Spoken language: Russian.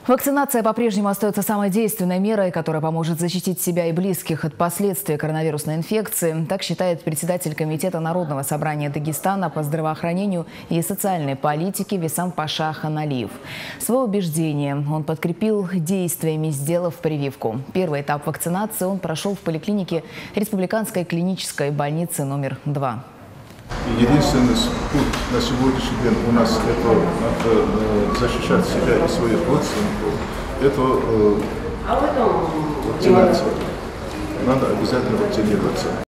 Вакцинация по-прежнему остается самой действенной мерой, которая поможет защитить себя и близких от последствий коронавирусной инфекции. Так считает председатель Комитета Народного собрания Дагестана по здравоохранению и социальной политике Весам Паша Ханалиев. Свое убеждение он подкрепил действиями, сделав прививку. Первый этап вакцинации он прошел в поликлинике Республиканской клинической больницы номер 2. Единственный путь на сегодняшний день у нас это защищать себя и своих родственников, это вакцинация. Надо обязательно вакцинироваться.